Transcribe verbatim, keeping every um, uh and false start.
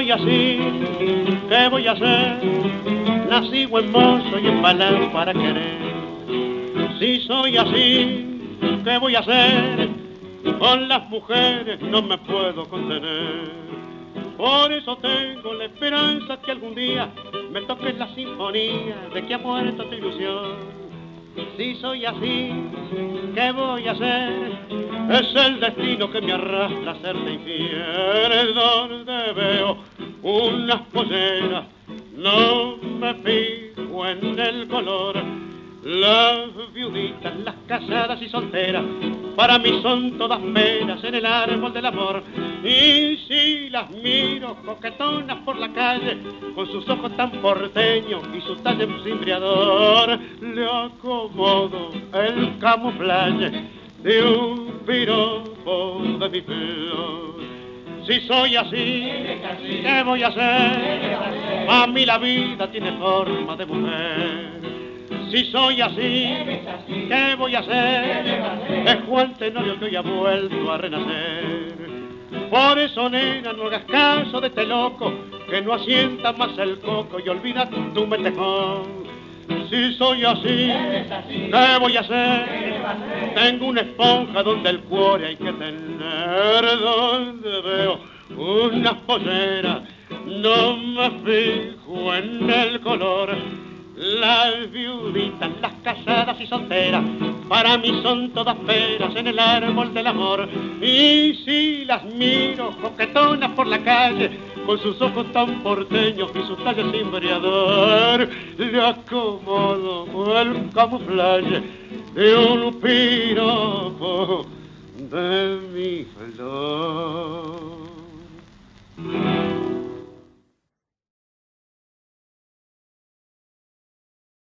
soy así, ¿qué voy a hacer? Nací buen mozo y empalado para querer. Si soy así, ¿qué voy a hacer? Con las mujeres no me puedo contener. Por eso tengo la esperanza que algún día me toque la sinfonía de que ha muerto tu ilusión. Si soy así, ¿qué voy a hacer? Es el destino que me arrastra a serte infiel. Donde veo unas polleras, no me fijo en el color. Las viuditas, las casadas y solteras, para mí son todas peras en el árbol del amor. Y si las miro coquetonas por la calle, con sus ojos tan porteños y su talle cimbriador, le acomodo el camuflaje de un piropo de mi flor. Si soy así, ¿qué voy a hacer? A mí la vida tiene forma de mujer. Si soy así, ¿qué voy a hacer? Es Juan Tenorio que hoy ha vuelto a renacer. Por eso, nena, no hagas caso de este loco que no asienta más el coco y olvida tu metejón. Si soy así, ¿qué voy a hacer? Tengo una esponja donde el cuore hay que tener. Donde veo una pollera, no me fijo en el color. Las viuditas, las casadas y solteras, para mí son todas peras en el árbol del amor. Y si las miro coquetonas por la calle, con sus ojos tan porteños y su talle cimbriador, le acomodo el camuflaje de un piropo de mi flor.